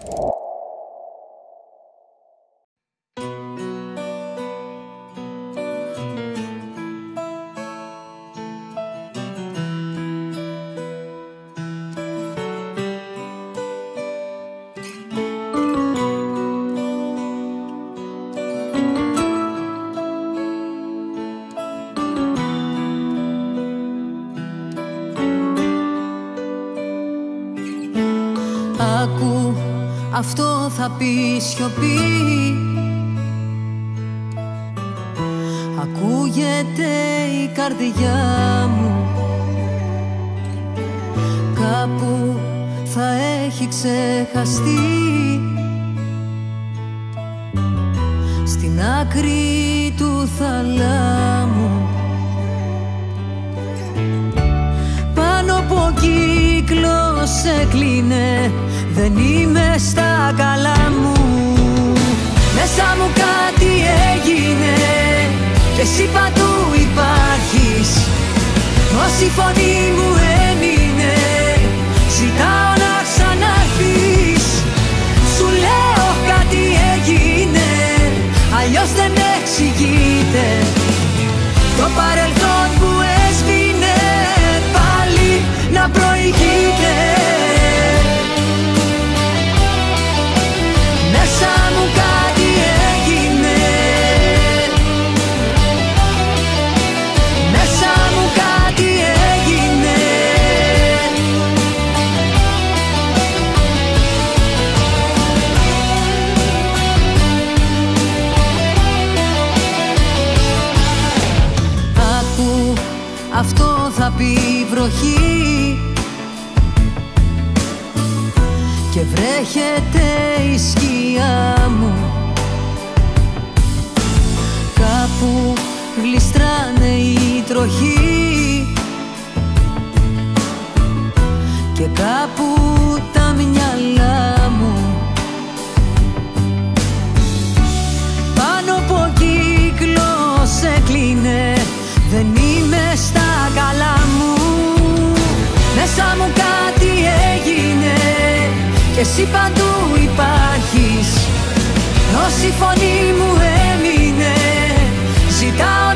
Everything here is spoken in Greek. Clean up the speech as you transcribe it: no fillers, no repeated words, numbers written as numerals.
Άκου, αυτό θα πει σιωπή. Ακούγεται η καρδιά μου, κάπου θα έχει ξεχαστεί. Στην άκρη του θαλάμου, πάνω από κύκλο σε κλείνε. Δεν είμαι στα καλά μου. Μέσα μου κάτι έγινε και εσύ παντού υπάρχεις. Όση φωνή μου έμεινε, ζητάω να ξαναρθείς. Σου λέω κάτι έγινε, αλλιώς δεν εξηγείται. Το παρελθόν που έσβηνε πάλι να προηγείται. Μέσα μου κάτι έγινε, μέσα μου κάτι έγινε. Άκου, αυτό θα πει βροχή και βρέχεται η σκιά μου. Κάπου γλιστράνε οι τροχοί και κάπου τα μυαλά μου. Πάνω από κύκλο σε κλείνε, δεν είμαι στα καλά μου. Μέσα μου κάτι έγινε και εσύ παντού υπάρχεις. Όση φωνή μου έμεινε, ζητάω